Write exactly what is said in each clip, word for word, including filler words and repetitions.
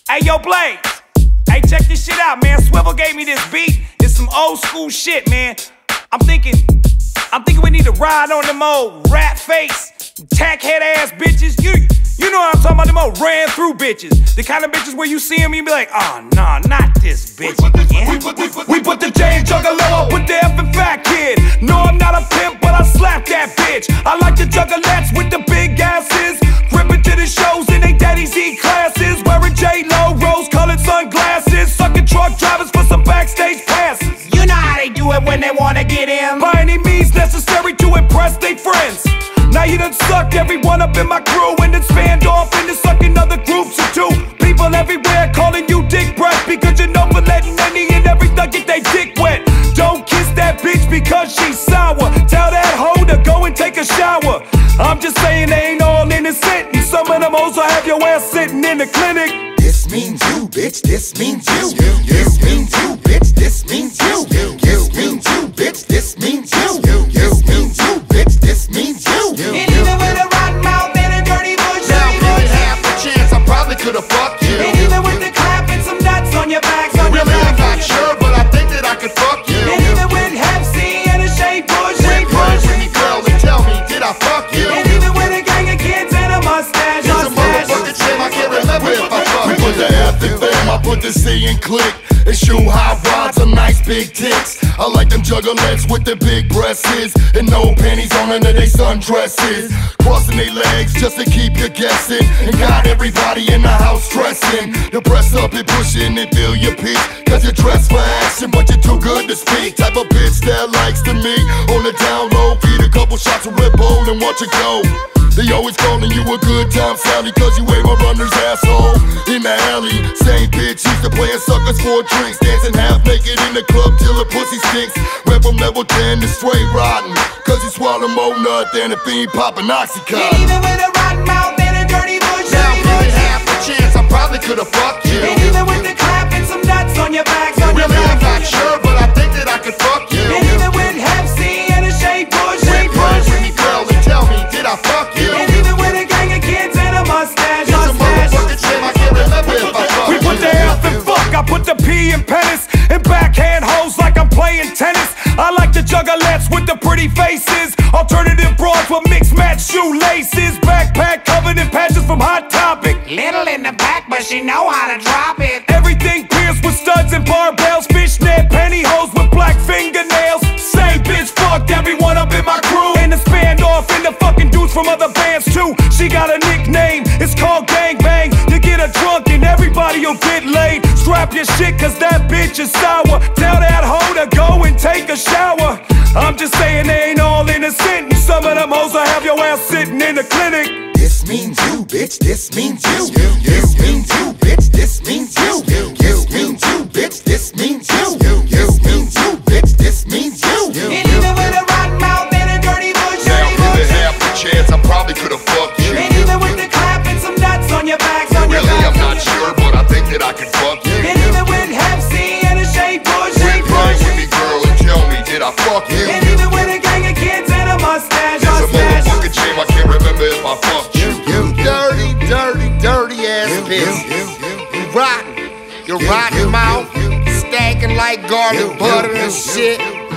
Hey, yo, Blaze. Hey, check this shit out, man. Swivel gave me this beat. It's some old school shit, man. I'm thinking, I'm thinking we need to ride on them old rat face, tack head ass bitches. You, you know what I'm talking about? Them old ran through bitches. The kind of bitches where you see them, you be like, oh, nah, not this bitch again. We put, we put, we put the J in Juggalo, I put the F in Fat Kid. No, I'm not a pimp, but I slap that bitch. I like the juggalettes with the big asses, gripping to the shows in they daddy's E-classes, wearing J-Lo rose-colored sunglasses, sucking truck drivers for some backstage passes. You know how they do it when they wanna get in. By any means necessary to impress they friends. Now you done sucked everyone up in my crew and then spanned off into sucking other groups of two. People everywhere calling you dick breath because you know for letting any and every thug get they dick wet. Don't kiss that bitch because she's sour. Tell that hoe to go and take a shower. I'm just saying they ain't all innocent, and some of them hoes will have your ass sitting in the clinic. This means you, bitch, this means you. This means you, bitch, this means you. This means you, bitch, this means you. This means you, bitch, this means you. And even with a rotten mouth and a dirty bush, now give it half a chance, I probably could've fucked you. and even with the clap and some nuts on your back, on your Really, I'm back. not sure, but I think that I could fuck you. And even with Hep C and a shade bush, Quick push, pretty girl, and tell me, did I fuck you? and even with a gang of kids and a mustache, It's a mustache. motherfucking shame, I can't remember if I fucked you. We put the F in fame, I put the C in click. And shoe high rods, some nice big tits. I like them juggalettes with the big breasts and no panties on under they sundresses. Crossing their legs just to keep you guessing, and got everybody in the house stressing. You press up and push in and feel your peak, cause you're dressed for action but you're too good to speak. Type of bitch that likes to me on the down low, feed a couple shots of Red Bull and watch it go. They always calling you a good time Sally cause you ain't my runner's asshole in the alley. Same bitch used to playing suckers for drinks, dancing half naked in the club till her pussy stinks. Went from level ten to straight rotten, cause you swallow more nut than a fiend popping Oxycontin. And even with a rotten mouth and a dirty bush, Now give it half a chance, I probably could've fucked you. and even with the clap and some nuts on your back, on your Really, I'm back. not sure, but I think that I could fuck you. And even with Hep C and a shade bush, Quick push, pretty girl, and tell me, did I fuck you? and even with a gang of kids and a mustache, It's a mustache. motherfucking shame, I can't remember if I fucked We put the F in fuck, I put the P in penis, and backhand hoes like I'm playing tennis. I like the juggalettes with the pretty faces, alternative broads with mixed match shoelaces, backpack covered in patches from Hot Topic. Little in the back, but she know how to drop it. Everything pierced with studs and barbells, fishnet pantyhose with black fingernails. Say bitch fucked everyone up in my crew, and the span off in the fucking dudes from other bands too. She got a nickname, it's called Gang Bang. You get her drunk and everybody'll get laid. Strap your shit cause that bitch is sour. Tell that hoe to go and take a shower. I'm just saying they ain't all innocent, and some of them hoes will have your ass sitting in the clinic. This means you, bitch, this means you. This means you, bitch, this means you. This means you, bitch, this means you. This means you, bitch, this means you. And even with a rotten mouth and a dirty bush, Now dirty give it bush. half a chance, I probably could've fucked you. And even with the clap and some nuts on your back, on your Really, back. I'm not sure, but I think that I could fuck you. And even with Hep C and a shade bush, Quick push with me, girl, and tell me, did I fuck you? and even with a gang of kids and a mustache, It's a mustache. motherfucking shame, I can't remember if I fucked you. You dirty, dirty, dirty ass bitch. You rotten. Your rotten mouth, stacking like garlic butter and shit.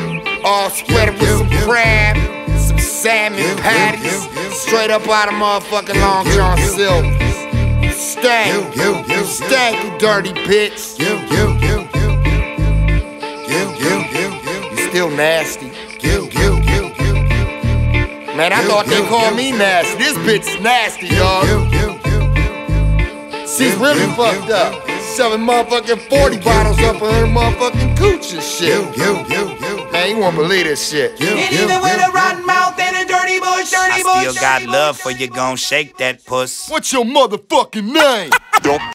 All sweated with some crab, some salmon patties, straight up out of motherfucking Long John Silver. Stank, stank, you dirty bitch. You still nasty. Man, I thought they called me nasty. This bitch is nasty, dog. She's really fucked up. Shoving motherfucking forty bottles up in her motherfucking cooch and shit. Man, you won't believe this shit. And even with a rotten mouth and a dirty bush, dirty bush. Still got love for you, gon' shake that puss. What's your motherfucking name?